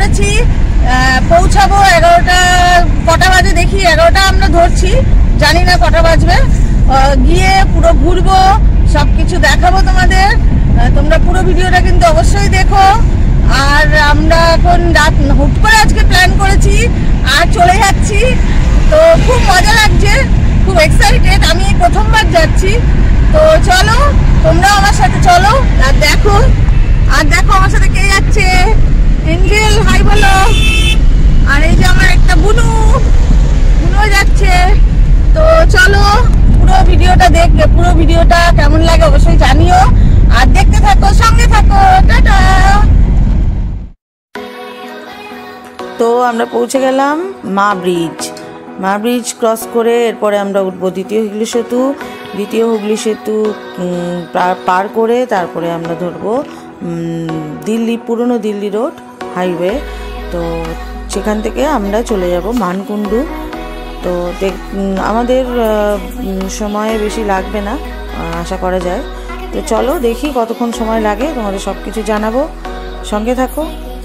করেছি, পৌঁছাবো 11টা। কটা বাজে দেখি, 11টা আমরা ধরছি, জানি না কটা বাজবে। গিয়ে পুরো ঘুরবো, সবকিছু দেখাবো তোমাদের। তোমরা পুরো ভিডিওটা কিন্তু অবশ্যই দেখো। আর আমরা এখন রাত হুট করে আজকে প্ল্যান করেছি আর চলে যাচ্ছি, তো খুব মজা লাগছে, খুব এক্সাইটেড। আমি প্রথমবার যাচ্ছি, তো চলো তোমরাও আমার সাথে চলো আর দেখো। আর দেখো আমার সাথে কে যাচ্ছে, এঞ্জেল, হাই বলো। আর এই যে আমার একটা বুনু যাচ্ছে। তো চলো পুরো ভিডিওটা দেখবে, পুরো ভিডিওটা কেমন লাগে অবশ্যই জানিও, আর দেখতে থাকো, সঙ্গে থাকো। টাটা। তো আমরা পৌঁছে গেলাম মা ব্রিজ ক্রস করে এরপরে আমরা উঠবো দ্বিতীয় হুগলি সেতু পার করে তারপরে আমরা ধরবো পুরনো দিল্লি রোড হাইওয়ে। তো সেখান থেকে আমরা চলে যাব মানকুণ্ডু। তো আমাদের সময় বেশি লাগবে না আশা করা যায়। তো চলো দেখি কতক্ষণ সময় লাগে, তোমাদের সব কিছু জানাবো, সঙ্গে থাকো।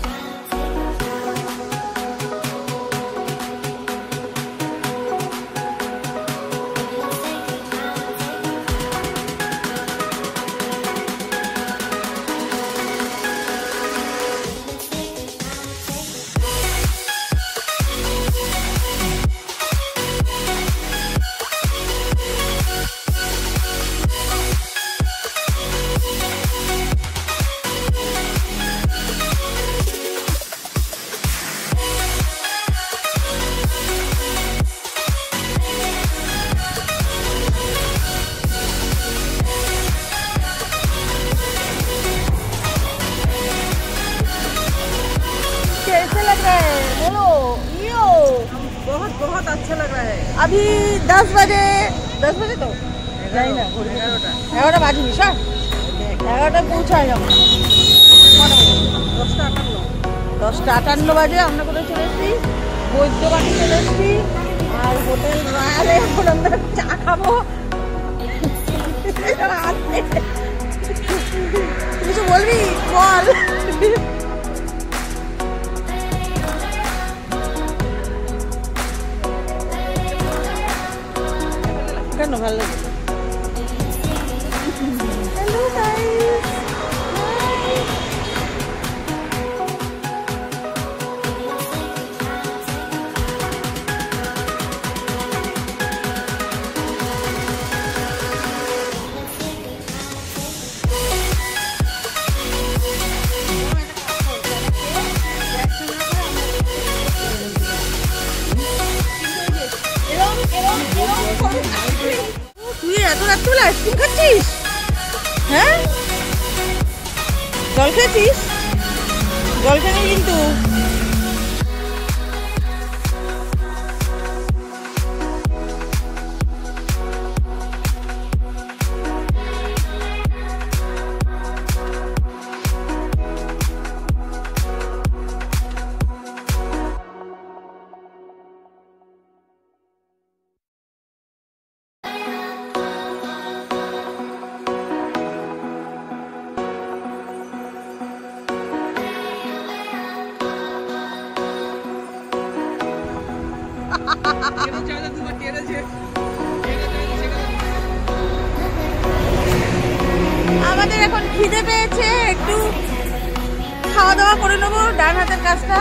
कैसे लग रहा है बोलो? यो बहुत बहुत अच्छा लग रहा है। अभी 10 बजे तो नहीं ना, 11টা বাজে নিশা, 11টা পৌঁছায় যাবো। 10টা 58 বাজে আমরা কোথায় চলে এসেছি, বৈদ্যবাটি চলে এসেছি। আর হোটেল রয়্যালে এখন আমরা চা খাবো। কিছু বলবি বল। কেন ভালো লাগে? হ্যালো গাইস, তুই এত রাত্রিবেলা আইসক্রিম খাচ্ছিস? হ্যাঁ, জল খেয়েছিস? জল খেয়ে কিন্তু আমাদের এখন খিদে পেয়েছে, একটু খাওয়া দাওয়া করে নেবো। ডান হাতের কাজটা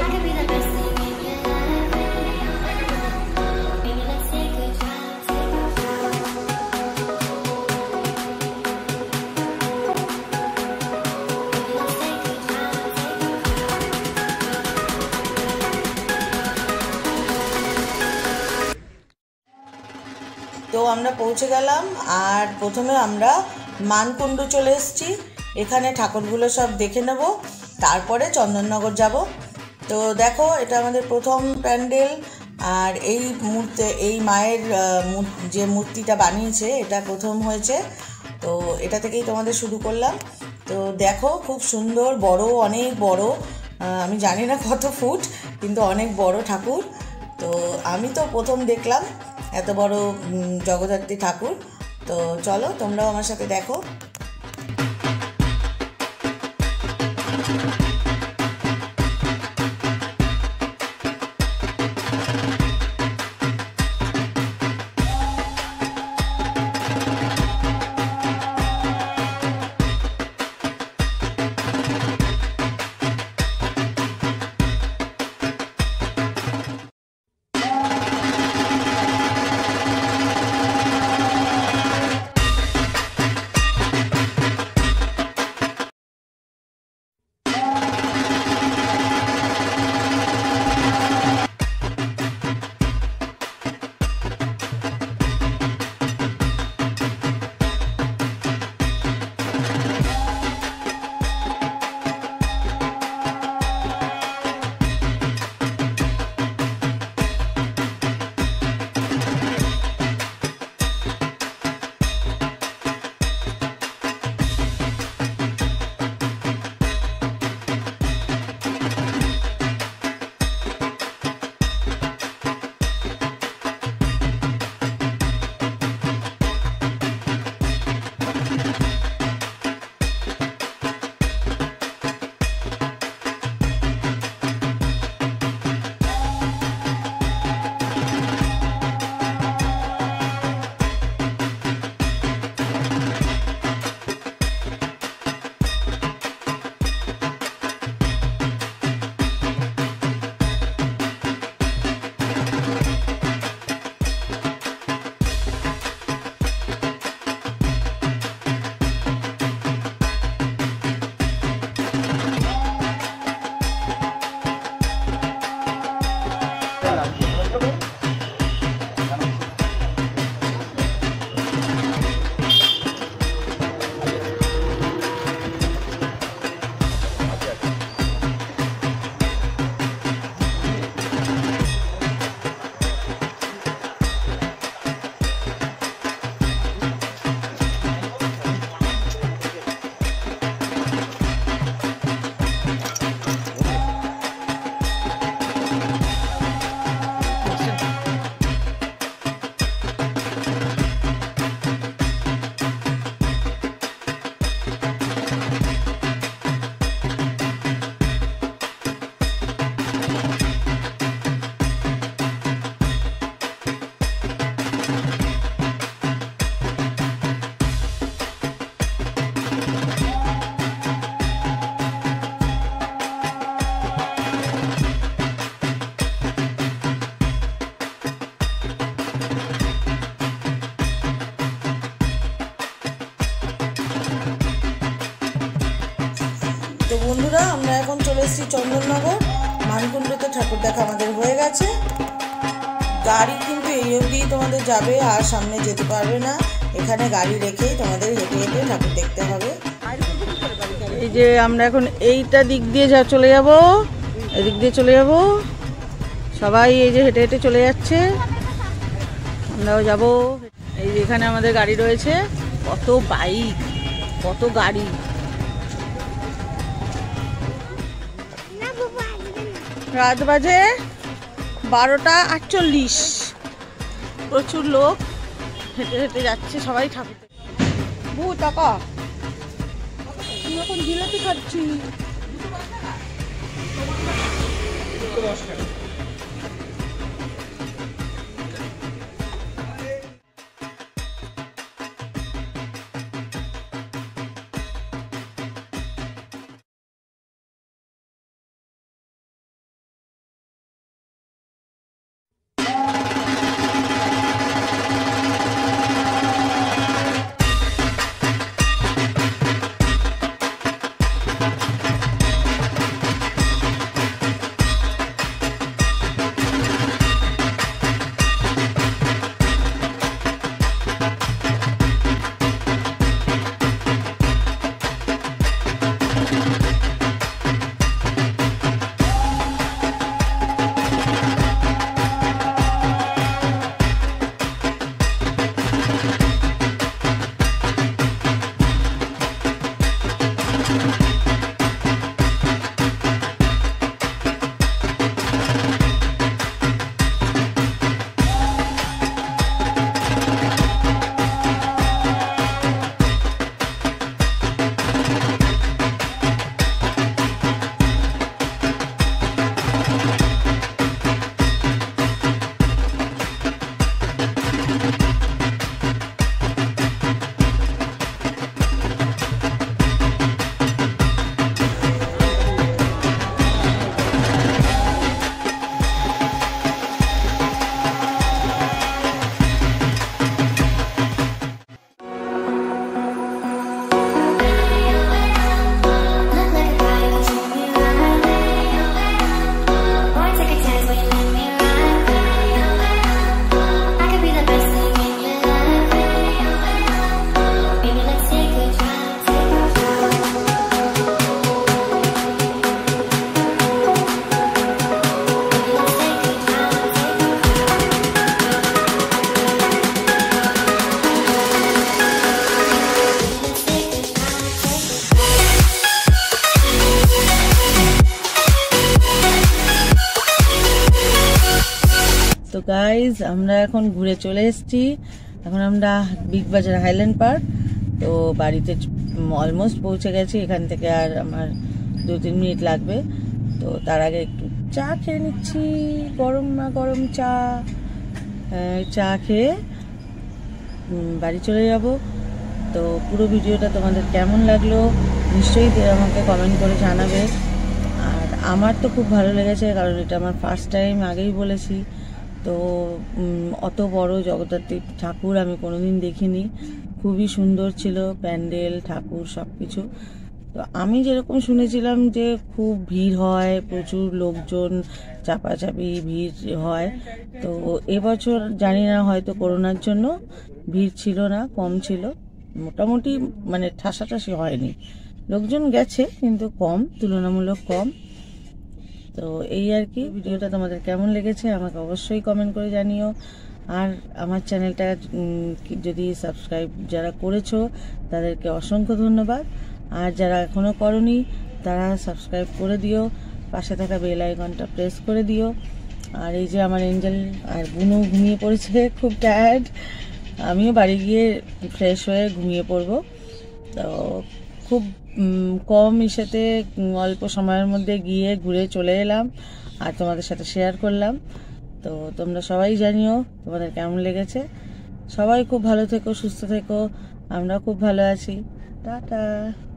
তো আমরা পৌঁছে গেলাম। আর প্রথমে আমরা মানকুণ্ডু চলে এসেছি, এখানে ঠাকুরগুলো সব দেখে নেব, তারপরে চন্দননগর যাব। তো দেখো এটা আমাদের প্রথম প্যান্ডেল। আর এই মায়ের যে মূর্তিটা বানিয়েছে এটা প্রথম হয়েছে, তো এটা থেকেই তোমাদের শুরু করলাম। তো দেখো খুব সুন্দর, বড়, অনেক বড়, আমি জানি না কত ফুট, কিন্তু অনেক বড় ঠাকুর। তো আমি তো প্রথম দেখলাম এত বড় জগদ্ধাত্রী ঠাকুর। তো চলো তোমরাও আমার সাথে দেখো। এসেছি চন্দননগর। মানকুণ্ডতে ঠাকুর দেখা আমাদের হয়ে গেছে। গাড়ি কিন্তু এই অবধি তোমাদের যাবে, আর সামনে যেতে পারবে না। এখানে গাড়ি রেখেই তোমাদের হেঁটে হেঁটে ঠাকুর দেখতে হবে। এই যে আমরা এখন এইটা দিক দিয়ে চলে যাব, এদিক দিয়ে চলে যাব। সবাই এই যে হেঁটে হেঁটে চলে যাচ্ছে, আমরাও যাব। এই যে এখানে আমাদের গাড়ি রয়েছে, কত বাইক, কত গাড়ি। রাত বাজে 12:48। প্রচুর লোক হেঁটে হেঁটে যাচ্ছে, সবাই ঠাকুর। বহু টাকা এখন জিলাপি খাচ্ছি। তো গাইজ আমরা এখন ঘুরে চলে এসেছি। এখন আমরা বিগ বাজার হাইল্যান্ড পার্ক। তো বাড়িতে অলমোস্ট পৌঁছে গেছি। এখান থেকে আর আমার 2-3 মিনিট লাগবে। তো তার আগে একটু চা খেয়ে নিচ্ছি, গরম না গরম চা। চা খেয়ে বাড়ি চলে যাব। তো পুরো ভিডিওটা তোমাদের কেমন লাগলো নিশ্চয়ই আমাকে কমেন্ট করে জানাবে। আর আমার তো খুব ভালো লেগেছে, কারণ এটা আমার ফার্স্ট টাইম, আগেই বলেছি। তো অত বড় জগদ্ধাত্রী ঠাকুর আমি কোনোদিন দেখিনি। খুবই সুন্দর ছিল প্যান্ডেল, ঠাকুর সব কিছু। তো আমি যেরকম শুনেছিলাম যে খুব ভিড় হয়, প্রচুর লোকজন, চাপাচাপি ভিড় হয়। তো এবছর জানি না, হয়তো করোনার জন্য ভিড় ছিল না, কম ছিল মোটামুটি, মানে ঠাসাঠাসি হয়নি। লোকজন গেছে কিন্তু কম, তুলনামূলক কম। তো এই আর কি। ভিডিওটা তোমাদের কেমন লেগেছে আমাকে অবশ্যই কমেন্ট করে জানিও। আর আমার চ্যানেলটা যদি সাবস্ক্রাইব যারা করেছো তাদেরকে অসংখ্য ধন্যবাদ। আর যারা এখনও করনি তারা সাবস্ক্রাইব করে দিও, পাশে থাকা বেল আইকনটা প্রেস করে দিও। আর এই যে আমার এঞ্জেল আর বুনু ঘুমিয়ে পড়েছে, খুব টায়ার্ড। আমিও বাড়ি গিয়ে ফ্রেশ হয়ে ঘুমিয়ে পড়ব। তো খুব কম ইসেতে অল্প সময়ের মধ্যে গিয়ে ঘুরে চলে এলাম আর তোমাদের সাথে শেয়ার করলাম। তো তোমরা সবাই জানিও তোমাদের কেমন লেগেছে। সবাই খুব ভালো থেকো, সুস্থ থেকো। আমরা খুব ভালো আছি। টাটা।